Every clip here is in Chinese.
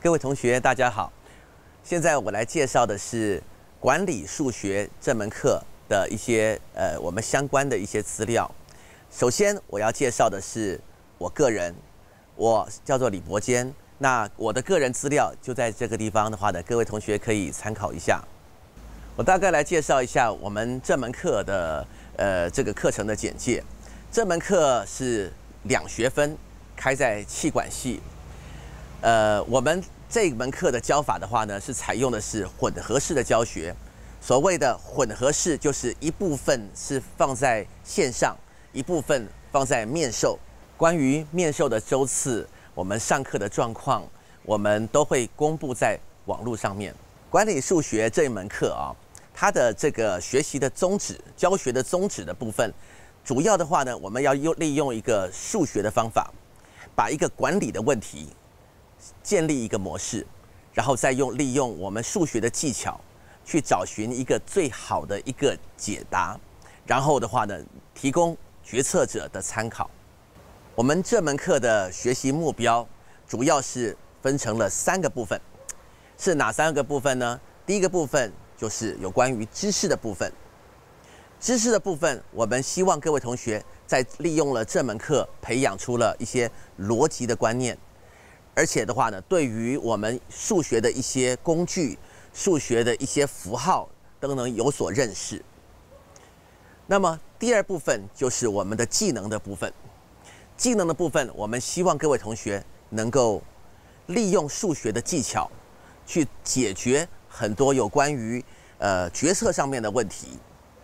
各位同学，大家好。现在我来介绍的是管理数学这门课的一些我们相关的一些资料。首先，我要介绍的是我个人，我叫做李博坚。那我的个人资料就在这个地方的话呢，各位同学可以参考一下。我大概来介绍一下我们这门课的这个课程的简介。这门课是2学分，开在企管系。我们这门课的教法的话呢，是采用的是混合式的教学。所谓的混合式，就是一部分是放在线上，一部分放在面授。关于面授的周次，我们上课的状况，我们都会公布在网络上面。管理数学这一门课啊，它的这个学习的宗旨、教学的宗旨的部分，主要的话呢，我们要利用一个数学的方法，把一个管理的问题建立一个模式，然后再利用我们数学的技巧去找寻一个最好的一个解答，然后的话呢，提供决策者的参考。我们这门课的学习目标主要是分成了3个部分，是哪3个部分呢？第一个部分就是有关于知识的部分。知识的部分，我们希望各位同学在利用了这门课，培养出了一些逻辑的观念，而且的话呢，对于我们数学的一些工具、数学的一些符号都能有所认识。那么第2部分就是我们的技能的部分。技能的部分，我们希望各位同学能够利用数学的技巧去解决很多有关于决策上面的问题。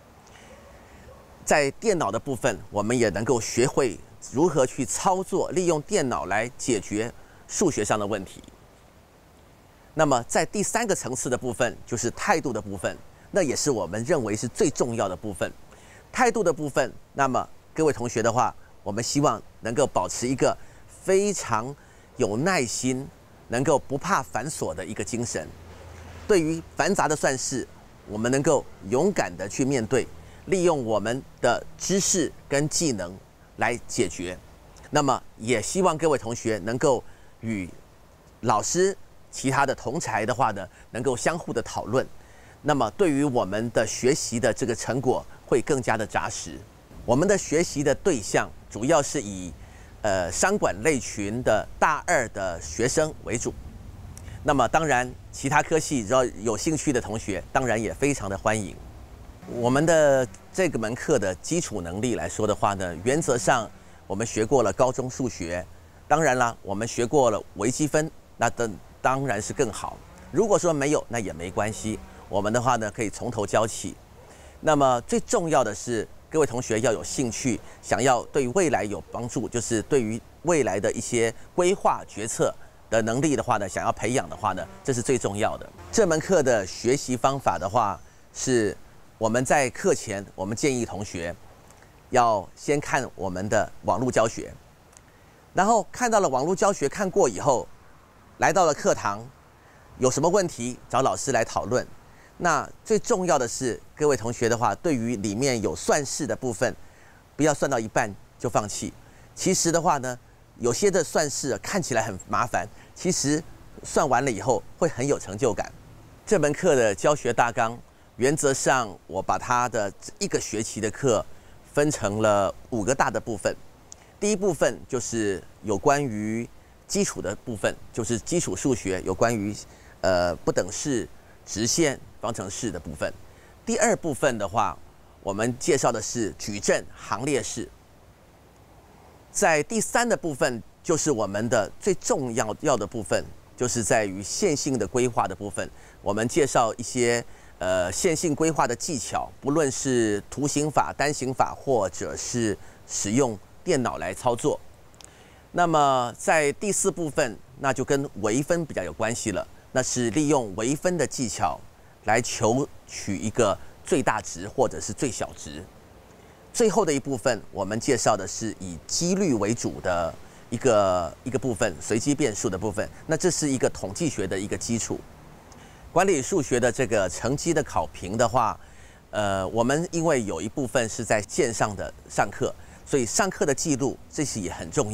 在电脑的部分，我们也能够学会如何去操作，利用电脑来解决数学上的问题。那么在第3个层次的部分，就是态度的部分，那也是我们认为是最重要的部分。态度的部分，那么各位同学的话，我们希望能够保持一个非常有耐心，能够不怕繁琐的一个精神。对于繁杂的算式，我们能够勇敢的去面对，利用我们的知识跟技能来解决。那么也希望各位同学能够与老师、其他的同儕的话呢，能够相互的讨论。那么对于我们的学习的这个成果会更加的扎实。我们的学习的对象主要是以商管类群的大2的学生为主。那么当然，其他科系只要有兴趣的同学，当然也非常的欢迎。我们的这个门课的基础能力来说的话呢，原则上我们学过了高中数学，当然啦，我们学过了微积分，那当然是更好。如果说没有，那也没关系，我们的话呢可以从头教起。那么最重要的是，各位同学要有兴趣，想要对未来有帮助，就是对于未来的一些规划决策的能力的话呢，想要培养的话呢，这是最重要的。这门课的学习方法的话，是我们在课前，我们建议同学要先看我们的网络教学，然后看到了网络教学看过以后，来到了课堂，有什么问题找老师来讨论。那最重要的是，各位同学的话，对于里面有算式的部分，不要算到一半就放弃。其实的话呢，有些的算式看起来很麻烦，其实算完了以后会很有成就感。这门课的教学大纲，原则上我把它的1个学期的课分成了5个大的部分。第一部分就是有关于基础的部分，就是基础数学，有关于不等式、直线、方程式的部分。第2部分的话，我们介绍的是矩阵、行列式。在第3的部分，就是我们的最重要的部分，就是在于线性的规划的部分。我们介绍一些线性规划的技巧，不论是图形法、单行法，或者是使用电脑来操作。那么在第4部分，那就跟微分比较有关系了。那是利用微分的技巧来求取一个最大值或者是最小值。最后的一部分，我们介绍的是以几率为主的一个部分，随机变数的部分。那这是一个统计学的一个基础。管理数学的这个成绩的考评的话，我们因为有一部分是在线上的上课，所以上课的记录这些也很重要。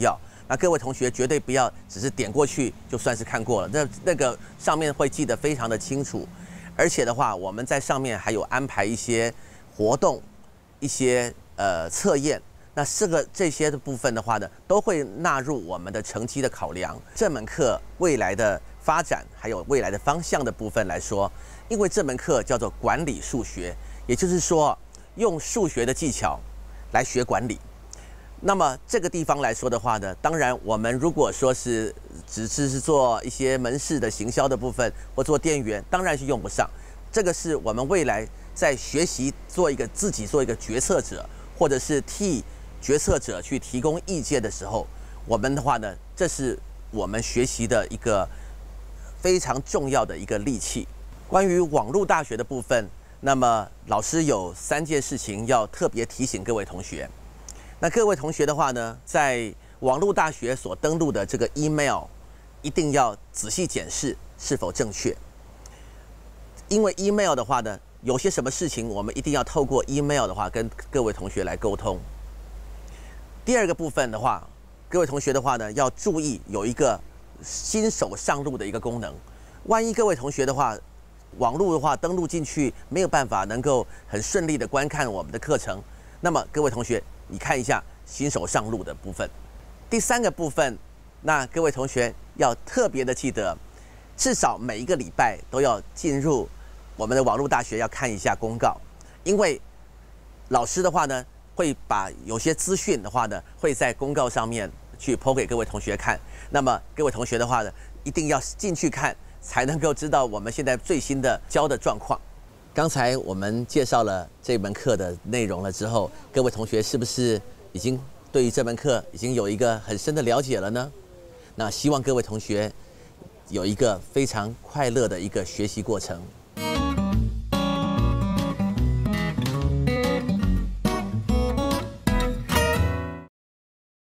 那各位同学绝对不要只是点过去就算是看过了，那个上面会记得非常的清楚，而且的话，我们在上面还有安排一些活动、一些测验。那这些的部分的话呢，都会纳入我们的成绩的考量。这门课未来的发展还有未来的方向的部分来说，因为这门课叫做管理数学，也就是说用数学的技巧来学管理。那么这个地方来说的话呢，当然我们如果说是只是做一些门市的行销的部分或做店员，当然是用不上。这个是我们未来在学习自己做一个决策者，或者是替决策者去提供意见的时候，我们的话呢，这是我们学习的一个非常重要的一个利器。关于网络大学的部分，那么老师有3件事情要特别提醒各位同学。那各位同学的话呢，在网络大学所登录的这个 email， 一定要仔细检视是否正确。因为 email 的话呢，有些什么事情我们一定要透过 email 的话跟各位同学来沟通。第二个部分的话，各位同学的话呢，要注意有一个新手上路的一个功能。万一各位同学的话，网络的话登录进去没有办法能够很顺利的观看我们的课程，那么各位同学，你看一下新手上路的部分。第3个部分，那各位同学要特别的记得，至少每一个礼拜都要进入我们的网络大学，要看一下公告，因为老师的话呢，会把有些资讯的话呢，会在公告上面去 po 给各位同学看。那么各位同学的话呢，一定要进去看，才能够知道我们现在最新的教的状况。刚才我们介绍了这门课的内容了之后，各位同学是不是已经对于这门课已经有一个很深的了解了呢？那希望各位同学有一个非常快乐的一个学习过程。